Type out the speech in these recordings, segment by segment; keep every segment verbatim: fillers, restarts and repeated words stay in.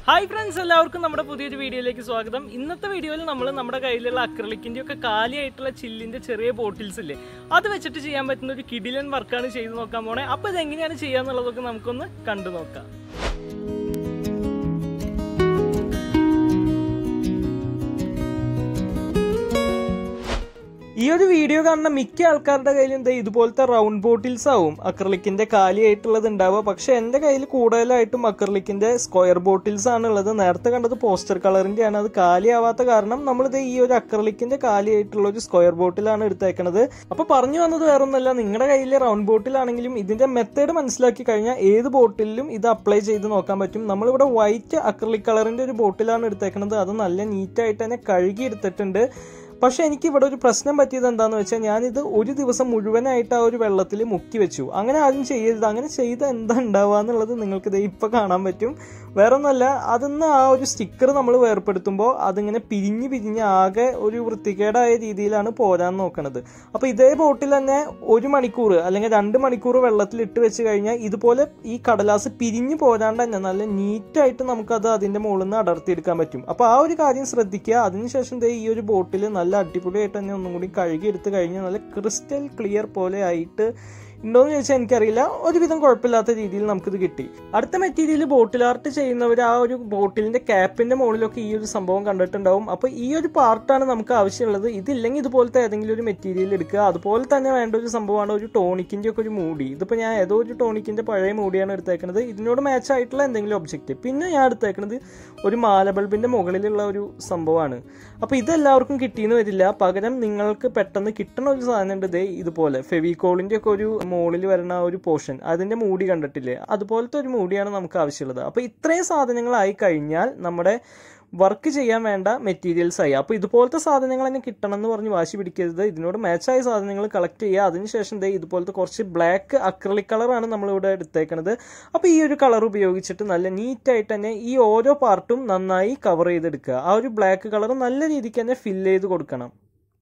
Hi friends, എല്ലാവർക്കും നമ്മുടെ പുതിയൊരു വീഡിയോയിലേക്ക് സ്വാഗതം. ഇന്നത്തെ വീഡിയോയിൽ നമ്മൾ നമ്മുടെ കയ്യിലുള്ള അക്രിലിക്കിന്റെ ഒക്കെ കാലിയായിട്ടുള്ള ചില്ലിന്റെ ചെറിയ ബോട്ടിൽസ് ഇല്ലേ, അത് വെച്ചിട്ട് ചെയ്യാൻ പറ്റുന്ന ഒരു കിടിലൻ വർക്കാണ് ചെയ്ത് നോക്കാൻ പോണേ. അപ്പോൾ ഇത് എങ്ങനെയാണ് ചെയ്യാന്നുള്ളതൊക്കെ നമുക്കൊന്ന് കണ്ടു നോക്കാം. ഈ ഒരു വീഡിയോ കാണുന്ന മിക്ക ആൾക്കാരുടെ കയ്യിൽ എന്താ ഇതുപോലത്തെ റൗണ്ട് ബോട്ടിൽസ് ആവും അക്രിലിക്കിന്റെ കാലിയായിട്ടുള്ളത് ഉണ്ടാവുക. പക്ഷെ എൻ്റെ കയ്യിൽ കൂടുതലായിട്ടും അക്രിലിക്കിന്റെ സ്ക്വയർ ബോട്ടിൽസ് ആണ് ഉള്ളത്. നേരത്തെ കണ്ടത് പോസ്റ്റർ കളറിന്റെ ആണ്. അത് കാലിയാവാത്ത കാരണം നമ്മളിത് ഈ ഒരു അക്രിലിക്കിന്റെ കാലിയായിട്ടുള്ള ഒരു സ്ക്വയർ ബോട്ടിലാണ് എടുത്തേക്കണത്. അപ്പൊ പറഞ്ഞു വന്നത് വേറൊന്നല്ല, നിങ്ങളുടെ കയ്യിൽ റൗണ്ട് ബോട്ടിലാണെങ്കിലും ഇതിന്റെ മെത്തേഡ് മനസ്സിലാക്കി കഴിഞ്ഞാൽ ഏത് ബോട്ടിലും ഇത് അപ്ലൈ ചെയ്ത് നോക്കാൻ പറ്റും. നമ്മളിവിടെ വൈറ്റ് അക്രിലിക് കളറിന്റെ ഒരു ബോട്ടിലാണ് എടുത്തേക്കണത്. അത് നല്ല നീറ്റായിട്ട് തന്നെ കഴുകി എടുത്തിട്ടുണ്ട്. പക്ഷെ എനിക്ക് ഇവിടെ ഒരു പ്രശ്നം പറ്റിയത് എന്താണെന്ന് വെച്ചാൽ, ഞാനിത് ഒരു ദിവസം മുഴുവനായിട്ട് ആ ഒരു വെള്ളത്തിൽ മുക്കി വെച്ചു. അങ്ങനെ ആരും ചെയ്യരുത്. അങ്ങനെ ചെയ്ത് എന്താ ഉണ്ടാവുക എന്നുള്ളത് നിങ്ങൾക്ക് ഇത് ഇപ്പം കാണാൻ പറ്റും. വേറെ ഒന്നല്ല, അതിന്ന് ആ ഒരു സ്റ്റിക്കർ നമ്മൾ വേർപ്പെടുത്തുമ്പോൾ അതിങ്ങനെ പിരിഞ്ഞ് പിരിഞ്ഞ് ആകെ ഒരു വൃത്തികേടായ രീതിയിലാണ് പോരാൻ നോക്കണത്. അപ്പോൾ ഇതേ ബോട്ടിൽ തന്നെ ഒരു മണിക്കൂർ അല്ലെങ്കിൽ രണ്ട് മണിക്കൂർ വെള്ളത്തിൽ ഇട്ട് വെച്ച് കഴിഞ്ഞാൽ ഇതുപോലെ ഈ കടലാസ് പിരിഞ്ഞ് പോരാണ്ട് തന്നെ നല്ല നീറ്റായിട്ട് നമുക്കത് അതിൻ്റെ മുകളിൽ നിന്ന് അടർത്തിയെടുക്കാൻ പറ്റും. അപ്പോൾ ആ ഒരു കാര്യം ശ്രദ്ധിക്കുക. അതിനുശേഷം ദേ ഈ ഒരു ബോട്ടിൽ നല്ല അടിപൊളിയായിട്ട് തന്നെ ഒന്നും കൂടി കഴുകി എടുത്ത് കഴിഞ്ഞാൽ നല്ല ക്രിസ്റ്റൽ ക്ലിയർ പോലെ ആയിട്ട് ഉണ്ടോയെന്ന് ചോദിച്ചാൽ എനിക്കറിയില്ല. ഒരുവിധം കുഴപ്പമില്ലാത്ത രീതിയിൽ നമുക്കിത് കിട്ടി. അടുത്ത മെറ്റീരിയൽ ബോട്ടിൽ ആർട്ട് ചെയ്യുന്നവർ ആ ഒരു ബോട്ടിലിന്റെ ക്യാപ്പിന്റെ മുകളിലൊക്കെ ഈ ഒരു സംഭവം കണ്ടിട്ടുണ്ടാവും. അപ്പോൾ ഈ ഒരു പാർട്ടാണ് നമുക്ക് ആവശ്യമുള്ളത്. ഇതില്ലെങ്കിൽ ഇതുപോലത്തെ ഏതെങ്കിലും ഒരു മെറ്റീരിയൽ എടുക്കുക. അതുപോലെ തന്നെ വേണ്ട ഒരു സംഭവമാണ് ഒരു ടോണിക്കിന്റെ ഒക്കെ ഒരു മൂടി. ഇതിപ്പോൾ ഞാൻ ഏതോ ഒരു ടോണിക്കിന്റെ പഴയ മൂടിയാണ് എടുത്തേക്കുന്നത്. ഇതിനോട് മാച്ച് ആയിട്ടുള്ള എന്തെങ്കിലും ഒബ്ജക്റ്റ്. പിന്നെ ഞാൻ എടുത്തേക്കുന്നത് ഒരു മാല ബൾബിന്റെ മുകളിലുള്ള ഒരു സംഭവമാണ്. അപ്പോൾ ഇതെല്ലാവർക്കും കിട്ടിയെന്ന് വരില്ല. പകരം നിങ്ങൾക്ക് പെട്ടെന്ന് കിട്ടണ ഒരു സാധനം ഉണ്ട്. ദേ ഇതുപോലെ ഫെവിക്കോളിന്റെ ഒക്കെ ഒരു മുകളിൽ വരുന്ന ഒരു പോർഷൻ, അതിന്റെ മൂടി കണ്ടിട്ടില്ലേ, അതുപോലത്തെ ഒരു മൂടിയാണ് നമുക്ക് ആവശ്യമുള്ളത്. അപ്പോൾ ഇത്രയും സാധനങ്ങളായി കഴിഞ്ഞാൽ നമ്മുടെ വർക്ക് ചെയ്യാൻ വേണ്ട മെറ്റീരിയൽസ് ആയി. അപ്പോൾ ഇതുപോലത്തെ സാധനങ്ങൾ തന്നെ കിട്ടണം എന്ന് പറഞ്ഞ് വാശി പിടിക്കരുത്. ഇതിനോട് മാച്ചായ സാധനങ്ങൾ കളക്ട് ചെയ്യുക. അതിനുശേഷം ദേ ഇതുപോലത്തെ കുറച്ച് ബ്ലാക്ക് അക്രിലിക് കളറാണ് നമ്മളിവിടെ എടുത്തേക്കുന്നത്. അപ്പോൾ ഈ ഒരു കളർ ഉപയോഗിച്ചിട്ട് നല്ല നീറ്റായിട്ട് തന്നെ ഈ ഓരോ പാർട്ടും നന്നായി കവർ ചെയ്തെടുക്കുക. ആ ഒരു ബ്ലാക്ക് കളർ നല്ല രീതിക്ക് തന്നെ ഫില്ല് ചെയ്ത് കൊടുക്കണം.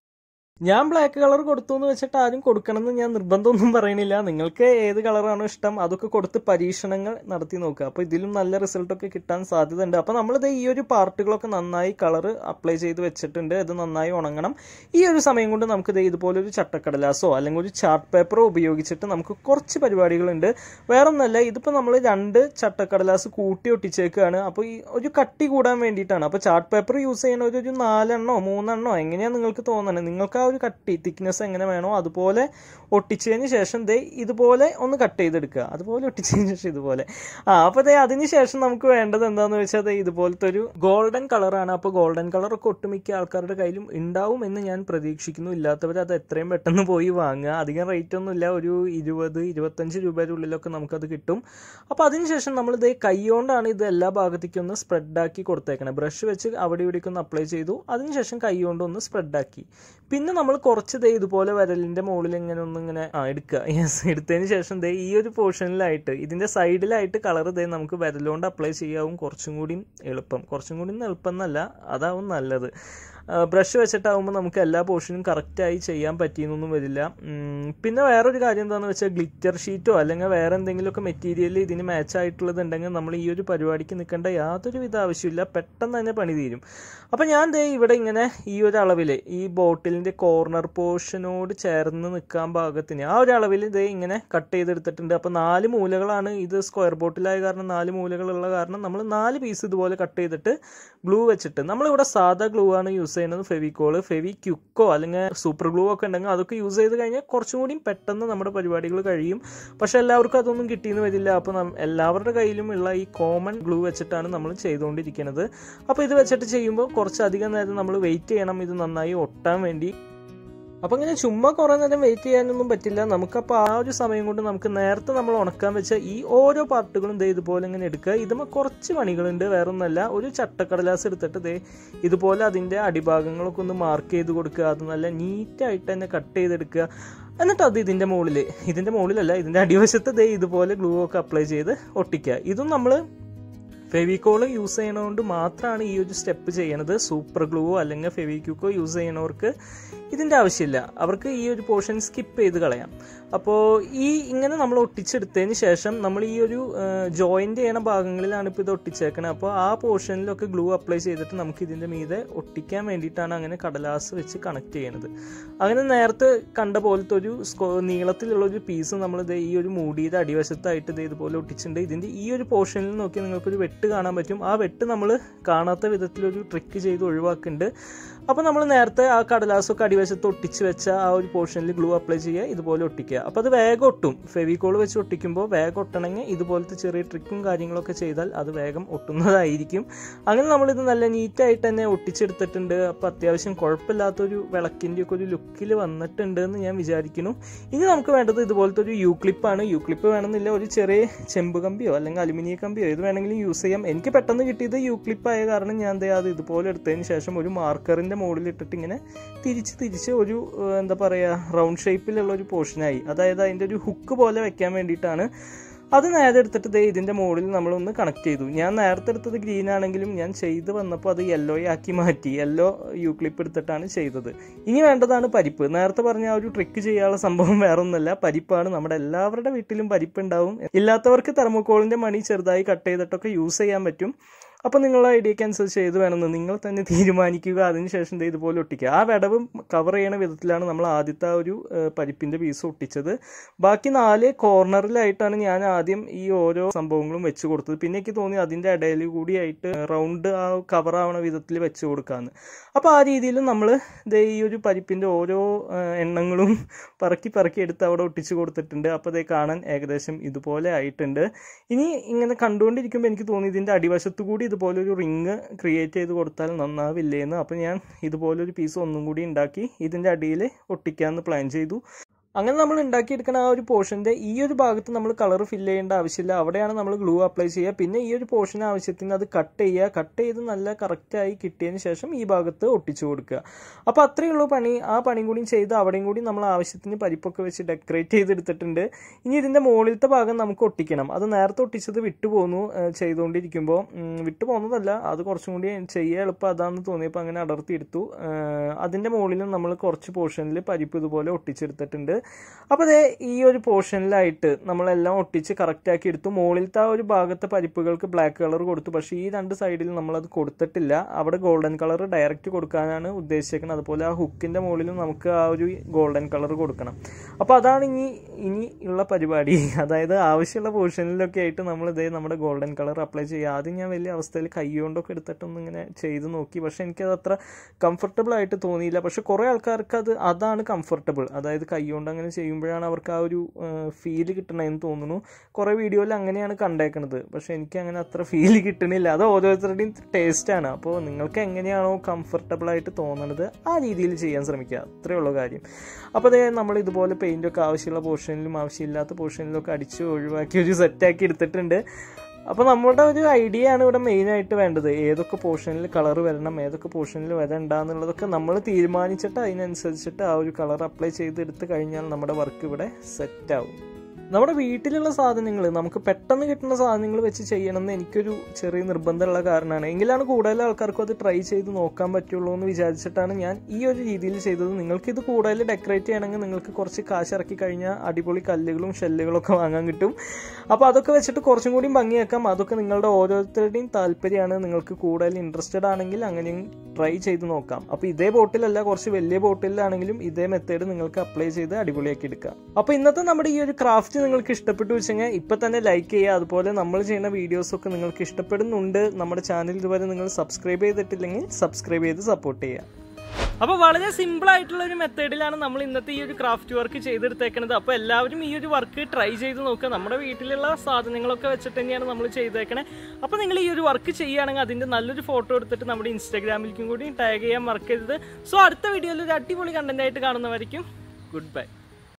ഞാൻ ബ്ലാക്ക് കളർ കൊടുത്തു എന്ന് വെച്ചിട്ട് ആരും കൊടുക്കണമെന്ന് ഞാൻ നിർബന്ധമൊന്നും പറയണില്ല. നിങ്ങൾക്ക് ഏത് കളറാണോ ഇഷ്ടം അതൊക്കെ കൊടുത്ത് പരീക്ഷണങ്ങൾ നടത്തി നോക്കുക. അപ്പോൾ ഇതിലും നല്ല റിസൾട്ടൊക്കെ കിട്ടാൻ സാധ്യത ഉണ്ട്. അപ്പോൾ നമ്മളിത് ഈ ഒരു പാർട്ടുകളൊക്കെ നന്നായി കളർ അപ്ലൈ ചെയ്ത് വെച്ചിട്ടുണ്ട്. ഇത് നന്നായി ഉണങ്ങണം. ഈ ഒരു സമയം കൊണ്ട് നമുക്കിത് ഇതുപോലെ ഒരു ചട്ടക്കടലാസോ അല്ലെങ്കിൽ ഒരു ചാർട്ട് പേപ്പറോ ഉപയോഗിച്ചിട്ട് നമുക്ക് കുറച്ച് പരിപാടികളുണ്ട്. വേറൊന്നല്ല, ഇതിപ്പോൾ നമ്മൾ രണ്ട് ചട്ടക്കടലാസ് കൂട്ടി ഒട്ടിച്ചേക്കുകയാണ്. അപ്പോൾ ഈ ഒരു കട്ടി കൂടാൻ വേണ്ടിയിട്ടാണ്. അപ്പോൾ ചാർട്ട് പേപ്പർ യൂസ് ചെയ്യുന്ന ഒരു നാലെണ്ണോ മൂന്നെണ്ണോ എങ്ങനെയാണ് നിങ്ങൾക്ക് തോന്നണത്, നിങ്ങൾക്ക് ഒരു കട്ടി തിക്നെസ് എങ്ങനെ വേണോ അതുപോലെ ഒട്ടിച്ചതിന് ശേഷം ദേ ഇതുപോലെ ഒന്ന് കട്ട് ചെയ്തെടുക്കുക. അതുപോലെ ഒട്ടിച്ചതിന് ശേഷം ഇതുപോലെ ആ അപ്പോൾ ദേ അതിന് ശേഷം നമുക്ക് വേണ്ടത് എന്താണെന്ന് വെച്ചാൽ ദേ ഇതുപോലത്തെ ഒരു ഗോൾഡൻ കളറാണ്. അപ്പോൾ ഗോൾഡൻ കളറൊക്കെ ഒട്ടുമിക്ക ആൾക്കാരുടെ കയ്യിലും ഉണ്ടാവും എന്ന് ഞാൻ പ്രതീക്ഷിക്കുന്നു. ഇല്ലാത്തവർ അത് എത്രയും പെട്ടെന്ന് പോയി വാങ്ങുക. അധികം റേറ്റ് ഒന്നും ഇല്ല. ഒരു ഇരുപത് ഇരുപത്തഞ്ച് രൂപയുടെ ഉള്ളിലൊക്കെ നമുക്കത് കിട്ടും. അപ്പോൾ അതിനുശേഷം നമ്മൾ ദേ കൈകൊണ്ടാണ് ഇത് എല്ലാ ഭാഗത്തേക്കും ഒന്ന് സ്പ്രെഡാക്കി കൊടുത്തേക്കണം. ബ്രഷ് വെച്ച് അവിടെ ഇവിടേക്ക് ഒന്ന് അപ്ലൈ ചെയ്തു. അതിനുശേഷം കൈ കൊണ്ടൊന്ന് സ്പ്രെഡാക്കി. പിന്നെ നമ്മൾ കുറച്ച് ദേ ഇതുപോലെ വിരലിന്റെ മുകളിൽ ഇങ്ങനെ ഒന്ന് ഇങ്ങനെ ആ എടുക്കുക. യെസ്, എടുത്തതിന് ശേഷം ദേ ഈ ഒരു പോർഷനിലായിട്ട് ഇതിന്റെ സൈഡിലായിട്ട് കളർ ദേ നമുക്ക് വിരലുകൊണ്ട് അപ്ലൈ ചെയ്യാവും കുറച്ചും കൂടി എളുപ്പം. കുറച്ചും കൂടി എളുപ്പം എന്നല്ല, അതാവും നല്ലത്. ബ്രഷ് വെച്ചിട്ടാവുമ്പോൾ നമുക്ക് എല്ലാ പോർഷനും കറക്റ്റായി ചെയ്യാൻ പറ്റിയെന്നൊന്നും വരില്ല. പിന്നെ വേറൊരു കാര്യം എന്താണെന്ന് വെച്ചാൽ, ഗ്ലിറ്റർ ഷീറ്റോ അല്ലെങ്കിൽ വേറെ എന്തെങ്കിലുമൊക്കെ മെറ്റീരിയൽ ഇതിന് മാച്ചായിട്ടുള്ളത് ഉണ്ടെങ്കിൽ നമ്മൾ ഈ ഒരു പരിപാടിക്ക് നിൽക്കേണ്ട യാതൊരു വിധ ആവശ്യമില്ല. പെട്ടെന്ന് തന്നെ പണി തീരും. അപ്പം ഞാൻ ദേ ഇവിടെ ഇങ്ങനെ ഈ ഒരു അളവിൽ ഈ ബോട്ടിലിൻ്റെ കോർണർ പോർഷനോട് ചേർന്ന് നിൽക്കാൻ പാകത്തിന് ആ ഒരു അളവിൽ ദേ ഇങ്ങനെ കട്ട് ചെയ്തെടുത്തിട്ടുണ്ട്. അപ്പോൾ നാല് മൂലകളാണ്. ഇത് സ്ക്വയർ ബോട്ടിലായ കാരണം നാല് മൂലകളുള്ള കാരണം നമ്മൾ നാല് പീസ് ഇതുപോലെ കട്ട് ചെയ്തിട്ട് ഗ്ലൂ വെച്ചിട്ട്, നമ്മളിവിടെ സാധാ ഗ്ലൂ ആണ് യൂസ് ചെയ്യുന്നത്. ഫെവിക്കോള് ഫെവി ക്യുക്കോ അല്ലെങ്കിൽ സൂപ്പർ ഗ്ലൂ ഒക്കെ ഉണ്ടെങ്കിൽ അതൊക്കെ യൂസ് ചെയ്ത് കഴിഞ്ഞാൽ കുറച്ചും കൂടി പെട്ടെന്ന് നമ്മുടെ പരിപാടികൾ കഴിയും. പക്ഷെ എല്ലാവർക്കും അതൊന്നും കിട്ടിയെന്ന് വരില്ല. അപ്പോൾ എല്ലാവരുടെ കയ്യിലും ഉള്ള ഈ കോമൺ ഗ്ലൂ വെച്ചിട്ടാണ് നമ്മൾ ചെയ്തുകൊണ്ടിരിക്കുന്നത്. അപ്പോൾ ഇത് വെച്ചിട്ട് ചെയ്യുമ്പോൾ കുറച്ചധികം നേരം നമ്മൾ വെയിറ്റ് ചെയ്യണം ഇത് നന്നായി ഒട്ടാൻ വേണ്ടി. അപ്പം ഇങ്ങനെ ചുമ്മാ കുറേ നേരം വെയിറ്റ് ചെയ്യാനൊന്നും പറ്റില്ല. നമുക്കപ്പോൾ ആ ഒരു സമയം കൊണ്ട് നമുക്ക് നേരത്തെ നമ്മൾ ഉണക്കാൻ വെച്ച ഈ ഓരോ പാർട്ടുകളും ദേ ഇതുപോലെ ഇങ്ങനെ എടുക്കുക. ഇതുമ്പോൾ കുറച്ച് പണികളുണ്ട്. വേറൊന്നല്ല, ഒരു ചട്ടക്കടലാസ് എടുത്തിട്ട് ദേ ഇതുപോലെ അതിൻ്റെ അടിഭാഗങ്ങളൊക്കെ ഒന്ന് മാർക്ക് ചെയ്ത് കൊടുക്കുക. അത് നല്ല നീറ്റായിട്ട് തന്നെ കട്ട് ചെയ്തെടുക്കുക. എന്നിട്ട് അത് ഇതിൻ്റെ മുകളിൽ ഇതിൻ്റെ മുകളിലല്ല ഇതിൻ്റെ അടിവശത്ത് ദേ ഇതുപോലെ ഗ്ലൂ ഒക്കെ അപ്ലൈ ചെയ്ത് ഒട്ടിക്കുക. ഇതും നമ്മൾ ഫെവിക്കോൾ യൂസ് ചെയ്യണതുകൊണ്ട് മാത്രമാണ് ഈ ഒരു സ്റ്റെപ്പ് ചെയ്യണത്. സൂപ്പർ ഗ്ലൂവോ അല്ലെങ്കിൽ ഫെവിക്വിക്കോ യൂസ് ചെയ്യണവർക്ക് ഇതിൻ്റെ ആവശ്യമില്ല, അവർക്ക് ഈ ഒരു പോർഷൻ സ്കിപ്പ് ചെയ്ത് കളയാം. അപ്പോൾ ഈ ഇങ്ങനെ നമ്മൾ ഒട്ടിച്ചെടുത്തതിന് ശേഷം നമ്മൾ ഈ ഒരു ജോയിൻ്റ് ചെയ്യണ ഭാഗങ്ങളിലാണ് ഇപ്പോൾ ഇത് ഒട്ടിച്ചേക്കണത്. അപ്പോൾ ആ പോർഷനിലൊക്കെ ഗ്ലൂ അപ്ലൈ ചെയ്തിട്ട് നമുക്ക് ഇതിൻ്റെ മീതെ ഒട്ടിക്കാൻ വേണ്ടിയിട്ടാണ് അങ്ങനെ കടലാസ് വെച്ച് കണക്ട് ചെയ്യണത്. അങ്ങനെ നേരത്തെ കണ്ട പോലത്തെ ഒരു നീളത്തിലുള്ളൊരു പീസ് നമ്മളിത് ഈ ഒരു മൂടിയുടെ അടിവശത്തായിട്ട് ഇത് ഇതുപോലെ ഒട്ടിച്ചിട്ടുണ്ട്. ഇതിൻ്റെ ഈ ഒരു പോർഷനിൽ നോക്കി നിങ്ങൾക്കൊരു വെട്ട് കാണാൻ പറ്റും. ആ വെട്ട് നമ്മൾ കാണാത്ത വിധത്തിലൊരു ട്രിക്ക് ചെയ്ത് ഒഴിവാക്കുന്നുണ്ട്. അപ്പോൾ നമ്മൾ നേരത്തെ ആ കടലാസൊക്കെ അടിവശത്ത് ഒട്ടിച്ച് വെച്ച ആ ഒരു പോർഷനിൽ ഗ്ലൂ അപ്ലൈ ചെയ്യുക, ഇതുപോലെ ഒട്ടിക്കുക. അപ്പോൾ അത് വേഗം ഒട്ടും. ഫെവിക്കോൾ വെച്ച് ഒട്ടിക്കുമ്പോൾ വേഗം ഒട്ടണമെങ്കിൽ ഇതുപോലത്തെ ചെറിയ ട്രിക്കും കാര്യങ്ങളൊക്കെ ചെയ്താൽ അത് വേഗം ഒട്ടുന്നതായിരിക്കും. അങ്ങനെ നമ്മളിത് നല്ല നീറ്റായിട്ട് തന്നെ ഒട്ടിച്ചെടുത്തിട്ടുണ്ട്. അപ്പോൾ അത്യാവശ്യം കുഴപ്പമില്ലാത്തൊരു വിളക്കിൻ്റെ ഒക്കെ ഒരു ലുക്കിൽ വന്നിട്ടുണ്ട് എന്ന് ഞാൻ വിചാരിക്കുന്നു. ഇനി നമുക്ക് വേണ്ടത് ഇതുപോലത്തെ ഒരു യു ക്ലിപ്പാണ്. യു ക്ലിപ്പ് വേണമെന്നില്ല, ഒരു ചെറിയ ചെമ്പ് കമ്പിയോ അല്ലെങ്കിൽ അലുമിനിയം കമ്പിയോ ഏത് വേണമെങ്കിലും യൂസ് ചെയ്യാം. എനിക്ക് പെട്ടെന്ന് കിട്ടിയത് യു ക്ലിപ്പ് ആയ കാരണം ഞാൻ എന്താ അത് ഇതുപോലെ എടുത്തതിന് ശേഷം ഒരു മാർക്കറിൻ്റെ മോഡിലിട്ടിട്ട് ഇങ്ങനെ തിരിച്ച് തിരിച്ച് ഒരു എന്താ പറയുക റൗണ്ട് ഷേപ്പിലുള്ള ഒരു പോർഷനായി. അതായത് അതിൻ്റെ ഒരു ഹുക്ക് പോലെ വെക്കാൻ വേണ്ടിയിട്ടാണ്. അത് നേരെ എടുത്തിട്ട് ദേ ഇതിൻ്റെ മോഡിൽ നമ്മളൊന്ന് കണക്ട് ചെയ്തു. ഞാൻ നേരത്തെ എടുത്തത് ഗ്രീൻ ആണെങ്കിലും ഞാൻ ചെയ്ത് വന്നപ്പോൾ അത് യെല്ലോ ആക്കി മാറ്റി. യെല്ലോ യു ക്ലിപ്പ് എടുത്തിട്ടാണ് ചെയ്തത്. ഇനി വേണ്ടതാണ് പരിപ്പ്. നേരത്തെ പറഞ്ഞ ആ ഒരു ട്രിക്ക് ചെയ്യാനുള്ള സംഭവം വേറെ ഒന്നുമല്ല, പരിപ്പാണ്. നമ്മുടെ എല്ലാവരുടെ വീട്ടിലും പരിപ്പ് ഉണ്ടാവും. ഇല്ലാത്തവർക്ക് തെർമോക്കോളിൻ്റെ മണി ചെറുതായി കട്ട് ചെയ്തിട്ടൊക്കെ യൂസ് ചെയ്യാൻ പറ്റും. അപ്പോൾ നിങ്ങളുടെ ഐഡിയക്ക് അനുസരിച്ച് ചെയ്ത് വേണമെന്ന് നിങ്ങൾ തന്നെ തീരുമാനിക്കുക. അതിനുശേഷം ഇതുപോലെ ഒട്ടിക്കുക. ആ വിടവ് കവർ ചെയ്യണ വിധത്തിലാണ് നമ്മൾ ആദ്യത്തെ ഒരു പരിപ്പിൻ്റെ പീസ് ഒട്ടിച്ചത്. ബാക്കി നാല് കോർണറിലായിട്ടാണ് ഞാൻ ആദ്യം ഈ ഓരോ സംഭവങ്ങളും വെച്ച് കൊടുത്തത്. പിന്നെ എനിക്ക് തോന്നി അതിൻ്റെ ഇടയിൽ കൂടിയായിട്ട് റൗണ്ട് ആ കവർ ആവണ വിധത്തിൽ വെച്ച് കൊടുക്കാമെന്ന്. അപ്പോൾ ആ രീതിയിലും നമ്മൾ ദേ ഈ ഒരു പരിപ്പിൻ്റെ ഓരോ എണ്ണങ്ങളും പറക്കി പറക്കി എടുത്ത് അവിടെ ഒട്ടിച്ച് കൊടുത്തിട്ടുണ്ട്. അപ്പോൾ അതേ കാണാൻ ഏകദേശം ഇതുപോലെ ആയിട്ടുണ്ട്. ഇനി ഇങ്ങനെ കണ്ടുകൊണ്ടിരിക്കുമ്പോൾ എനിക്ക് തോന്നി ഇതിൻ്റെ അടിവശത്തു കൂടി ഇതുപോലൊരു റിങ് ക്രിയേറ്റ് ചെയ്ത് കൊടുത്താൽ നന്നാവില്ലേന്ന്. അപ്പോൾ ഞാൻ ഇതുപോലൊരു പീസ് ഒന്നും കൂടി ഉണ്ടാക്കി ഇതിൻ്റെ അടിയിൽ ഒട്ടിക്കാമെന്ന് പ്ലാൻ ചെയ്തു. അങ്ങനെ നമ്മൾ ഉണ്ടാക്കിയെടുക്കുന്ന ആ ഒരു പോർഷൻ്റെ ഈ ഒരു ഭാഗത്ത് നമ്മൾ കളർ ഫില്ല് ചെയ്യേണ്ട ആവശ്യമില്ല. അവിടെയാണ് നമ്മൾ ഗ്ലൂ അപ്ലൈ ചെയ്യുക. പിന്നെ ഈ ഒരു പോർഷൻ ആവശ്യത്തിന് അത് കട്ട് ചെയ്യുക. കട്ട് ചെയ്ത് നല്ല കറക്റ്റായി കിട്ടിയതിന് ശേഷം ഈ ഭാഗത്ത് ഒട്ടിച്ചു കൊടുക്കുക. അപ്പോൾ അത്രയേ ഉള്ളൂ പണി. ആ പണിയും കൂടി ചെയ്ത് അവിടെയും കൂടി നമ്മൾ ആവശ്യത്തിന് പരിപ്പൊക്കെ വെച്ച് ഡെക്കറേറ്റ് ചെയ്തെടുത്തിട്ടുണ്ട്. ഇനി ഇതിൻ്റെ മുകളിലത്തെ ഭാഗം നമുക്ക് ഒട്ടിക്കണം. അത് നേരത്തെ ഒട്ടിച്ചത് വിട്ടുപോന്നു ചെയ്തുകൊണ്ടിരിക്കുമ്പോൾ. വിട്ടുപോകുന്നതല്ല, അത് കുറച്ചും കൂടി ചെയ്യാൻ എളുപ്പം അതാണെന്ന് തോന്നിയപ്പോൾ അങ്ങനെ അടർത്തിയെടുത്തു. അതിൻ്റെ മുകളിലും നമ്മൾ കുറച്ച് പോർഷനിൽ പരിപ്പ് ഇതുപോലെ ഒട്ടിച്ചെടുത്തിട്ടുണ്ട്. അപ്പോൾ അതേ ഈ ഒരു പോർഷനിലായിട്ട് നമ്മളെല്ലാം ഒട്ടിച്ച് കറക്റ്റാക്കി എടുത്തു. മുകളിലത്തെ ആ ഒരു ഭാഗത്തെ പരിപ്പുകൾക്ക് ബ്ലാക്ക് കളർ കൊടുത്തു. പക്ഷേ ഈ രണ്ട് സൈഡിൽ നമ്മളത് കൊടുത്തിട്ടില്ല. അവിടെ ഗോൾഡൻ കളർ ഡയറക്റ്റ് കൊടുക്കാനാണ് ഉദ്ദേശിക്കുന്നത്. അതുപോലെ ആ ഹുക്കിൻ്റെ മുകളിലും നമുക്ക് ആ ഒരു ഗോൾഡൻ കളർ കൊടുക്കണം. അപ്പോൾ അതാണ് ഇനി ഇനി ഉള്ള പരിപാടി. അതായത് ആവശ്യമുള്ള പോർഷനിലൊക്കെ ആയിട്ട് നമ്മൾ ഇതേ നമ്മുടെ ഗോൾഡൻ കളർ അപ്ലൈ ചെയ്യുക. ആദ്യം ഞാൻ വലിയ അവസ്ഥയിൽ കൈ കൊണ്ടൊക്കെ എടുത്തിട്ടൊന്നും ഇങ്ങനെ ചെയ്ത് നോക്കി. പക്ഷേ എനിക്കത് അത്ര കംഫർട്ടബിൾ ആയിട്ട് തോന്നിയില്ല. പക്ഷേ കുറേ ആൾക്കാർക്ക് അത് അതാണ് കംഫർട്ടബിൾ. അതായത് കൈ കൊണ്ട് അങ്ങനെ ചെയ്യുമ്പോഴാണ് അവർക്ക് ആ ഒരു ഫീല് കിട്ടണമെന്ന് തോന്നുന്നു. കുറേ വീഡിയോയിൽ അങ്ങനെയാണ് കണ്ടേക്കുന്നത്. പക്ഷേ എനിക്ക് അങ്ങനെ അത്ര ഫീല് കിട്ടണില്ല. അത് ഓരോരുത്തരുടെയും ടേസ്റ്റാണ്. അപ്പോൾ നിങ്ങൾക്ക് എങ്ങനെയാണോ കംഫർട്ടബിൾ ആയിട്ട് തോന്നുന്നത് ആ രീതിയിൽ ചെയ്യാൻ ശ്രമിക്കുക. അത്രയേ ഉള്ളൂ കാര്യം. അപ്പോൾ അതേ നമ്മൾ ഇതുപോലെ പെയിൻ്റൊക്കെ ആവശ്യമുള്ള പോർഷനിലും ആവശ്യമില്ലാത്ത പോർഷനിലൊക്കെ അടിച്ച് ഒഴിവാക്കി ഒരു സെറ്റാക്കി എടുത്തിട്ടുണ്ട്. അപ്പോൾ നമ്മുടെ ഒരു ഐഡിയ ആണ് ഇവിടെ മെയിനായിട്ട് വേണ്ടത്. ഏതൊക്കെ പോർഷനിൽ കളർ വരണം, ഏതൊക്കെ പോർഷനിൽ വരണ്ട എന്നുള്ളതൊക്കെ നമ്മൾ തീരുമാനിച്ചിട്ട് അതിനനുസരിച്ചിട്ട് ആ ഒരു കളർ അപ്ലൈ ചെയ്തെടുത്ത് കഴിഞ്ഞാൽ നമ്മുടെ വർക്ക് ഇവിടെ സെറ്റാവും. നമ്മുടെ വീട്ടിലുള്ള സാധനങ്ങൾ നമുക്ക് പെട്ടെന്ന് കിട്ടുന്ന സാധനങ്ങൾ വെച്ച് ചെയ്യണമെന്ന് എനിക്കൊരു ചെറിയ നിർബന്ധമുള്ള കാരണമാണ്. എങ്കിലാണ് കൂടുതൽ ആൾക്കാർക്കും അത് ട്രൈ ചെയ്ത് നോക്കാൻ പറ്റുള്ളൂ എന്ന് വിചാരിച്ചിട്ടാണ് ഞാൻ ഈ ഒരു രീതിയിൽ ചെയ്തത്. നിങ്ങൾക്കിത് കൂടുതൽ ഡെക്കറേറ്റ് ചെയ്യണമെങ്കിൽ നിങ്ങൾക്ക് കുറച്ച് കാശ് ഇറക്കി കഴിഞ്ഞാൽ അടിപൊളി കല്ലുകളും ഷെല്ലുകളൊക്കെ വാങ്ങാൻ കിട്ടും. അപ്പോൾ അതൊക്കെ വെച്ചിട്ട് കുറച്ചും കൂടി ഭംഗിയാക്കാം. അതൊക്കെ നിങ്ങളുടെ ഓരോരുത്തരുടെയും താല്പര്യമാണ്. നിങ്ങൾക്ക് കൂടുതൽ ഇൻട്രസ്റ്റഡ് ആണെങ്കിൽ അങ്ങനെയും ട്രൈ ചെയ്ത് നോക്കാം. അപ്പോൾ ഇതേ ബോട്ടിലല്ല, കുറച്ച് വലിയ ബോട്ടിലാണെങ്കിലും ഇതേ മെത്തേഡ് നിങ്ങൾക്ക് അപ്ലൈ ചെയ്ത് അടിപൊളിയാക്കി എടുക്കാം. അപ്പോൾ ഇന്നത്തെ നമ്മുടെ ഈ ഒരു ക്രാഫ്റ്റ് നിങ്ങൾക്ക് ഇഷ്ടപ്പെട്ടു വെച്ചെങ്കിൽ ഇപ്പം തന്നെ ലൈക്ക് ചെയ്യുക. അതുപോലെ നമ്മൾ ചെയ്യുന്ന വീഡിയോസൊക്കെ നിങ്ങൾക്ക് ഇഷ്ടപ്പെടുന്നുണ്ട്, നമ്മുടെ ചാനൽ ഇതുവരെ നിങ്ങൾ സബ്സ്ക്രൈബ് ചെയ്തിട്ടില്ലെങ്കിൽ സബ്സ്ക്രൈബ് ചെയ്ത് സപ്പോർട്ട് ചെയ്യുക. അപ്പോൾ വളരെ സിമ്പിൾ ആയിട്ടുള്ള ഒരു മെത്തേഡിലാണ് നമ്മൾ ഇന്നത്തെ ഈ ഒരു ക്രാഫ്റ്റ് വർക്ക് ചെയ്തെടുത്തേക്കുന്നത്. അപ്പോൾ എല്ലാവരും ഈ ഒരു വർക്ക് ട്രൈ ചെയ്ത് നോക്കുക. നമ്മുടെ വീട്ടിലുള്ള സാധനങ്ങളൊക്കെ വെച്ചിട്ട് തന്നെയാണ് നമ്മൾ ചെയ്തേക്കണേ. അപ്പോൾ നിങ്ങൾ ഈ ഒരു വർക്ക് ചെയ്യുകയാണെങ്കിൽ അതിൻ്റെ നല്ലൊരു ഫോട്ടോ എടുത്തിട്ട് നമ്മുടെ ഇൻസ്റ്റാഗ്രാമിലേക്കും കൂടി ടാഗ് ചെയ്യാൻ മറക്കരുത്. സോ അടുത്ത വീഡിയോയിൽ ഒരു അടിപൊളി കണ്ടന്റ് ആയിട്ട് കാണുന്നവരിക്കും ഗുഡ് ബൈ.